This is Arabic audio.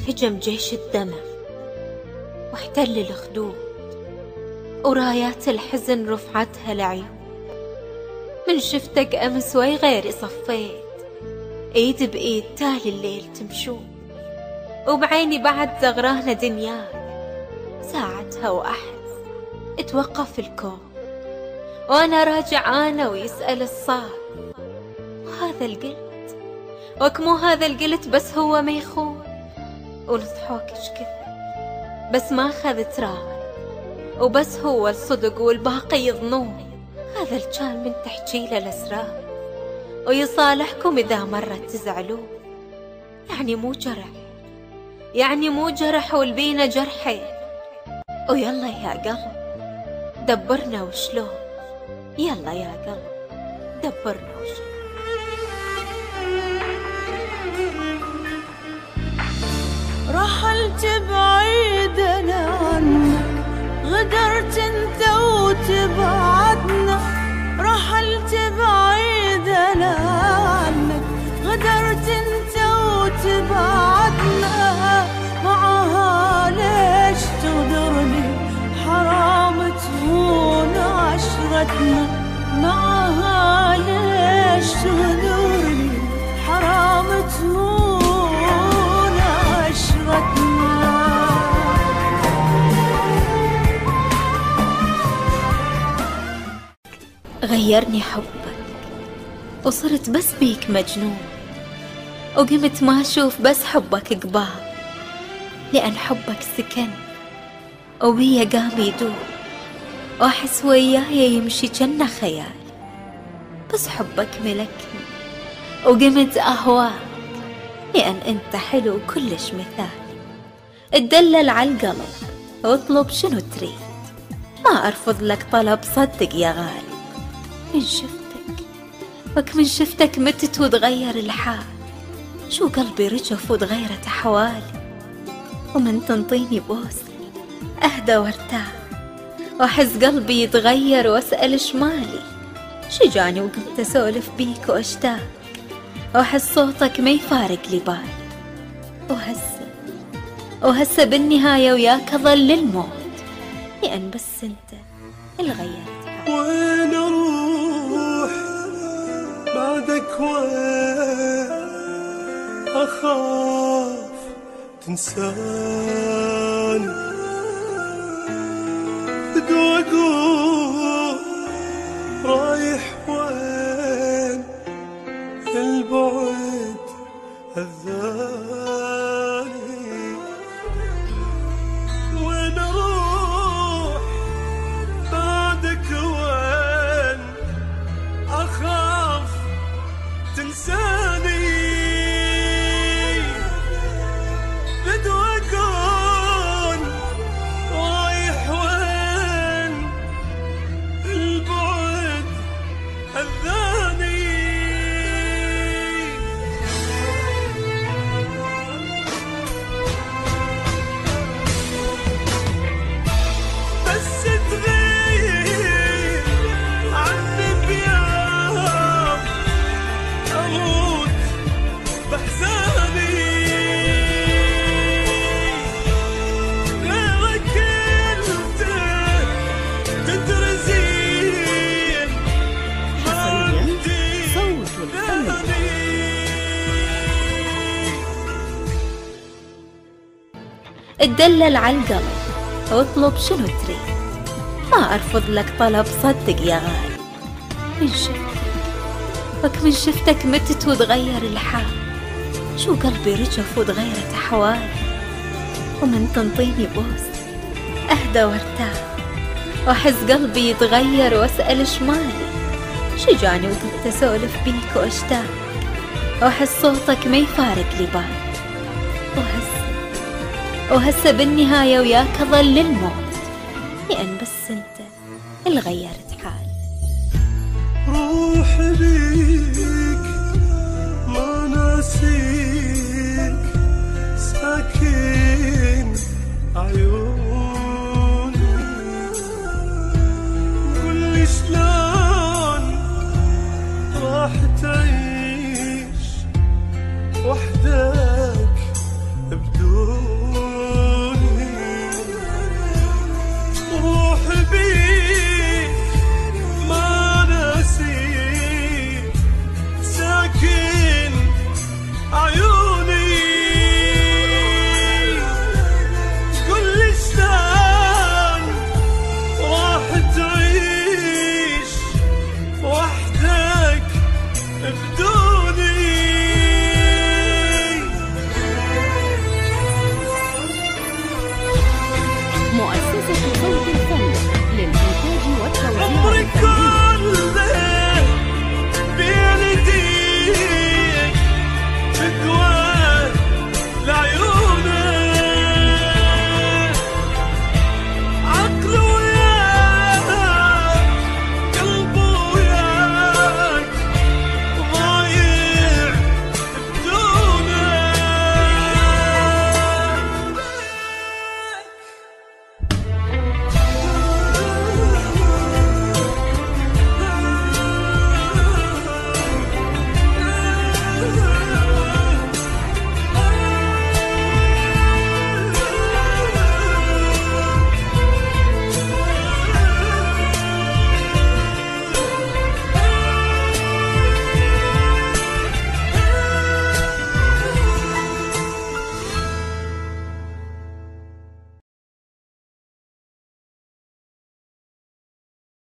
هجم جيش الدمع واحتل الخدود، ورايات الحزن رفعتها العيون. من شفتك أمس وي غيري صفيت، ايد بإيد تالي الليل تمشون، وبعيني بعد زغرانة دنياك. ساعتها وأحس اتوقف الكون، وأنا راجع أنا ويسأل الصار. وهذا القلت وكمو هذا القلت بس هو ما يخون، ونضحوك اش كثر بس ما خذت راي، وبس هو الصدق والباقي يظنون. هذا الجان من تحجي له الأسرار، ويصالحكم إذا مرت تزعلون. يعني مو جرح والبينا جرحين. ويلا يا قلب دبرنا وشلون، يلا يا قلب دبرنا وشلون. رحلت بعيد أنا عنك، غدرت انت وتبعدنا. رحلت بعيد أنا عنك، غدرت انت وتبعدنا. معها ليش تغدرني، حرام تهون عشرتنا. معها ليش تغدرني، حرام تهون عشرتنا. غيرني حبك وصرت بس بيك مجنون، وقمت ما أشوف بس حبك قبال. لأن حبك سكن وبيا قام يدور، وأحس وياي يمشي جنة خيال. بس حبك ملكني وقمت أهواك، لأن أنت حلو كلش مثالي. اتدلل عالقلب واطلب شنو تريد، ما أرفض لك طلب صدق يا غالي. من شفتك متت وتغير الحال، شو قلبي رجف وتغيرت أحوالي. ومن تنطيني بوسة أهدى وارتاح، وأحس قلبي يتغير وأسأل شمالي. شجاني وقمت أسولف بيك وأشتاق، وأحس صوتك ما يفارق لي بالي. وهسه بالنهاية وياك أظل للموت، لأن بس أنت اللي غيرت حالي. وين أروح بعدك وين، أخاف تنساني. بدو أقول رايح وين، البعد أذاني. وين أروح بعدك وين، أخاف تنساني. بدو أكون رايح وين، البعد أذاني. بس تغيب عني بيوم، أموت بحزاني. غيرك أنت تدرزين، ما عندي ثاني. اتدلل عالقلب واطلب شنو تريد، ما أرفض لك طلب صدق يا غالي. من شفتك متت وتغير الحال، شو قلبي رجف وتغيرت أحوالي. ومن تنطيني بوسة أهدى وارتاح، وأحس قلبي يتغير وأسأل شمالي. شجاني وقمت أسولف بيك وأشتاق، وأحس صوتك ما يفارق لي بالي. وهسه بالنهاية وياك أظل للموت، لأن بس أنت اللي غيرت حالي. روح بيك ما ناسي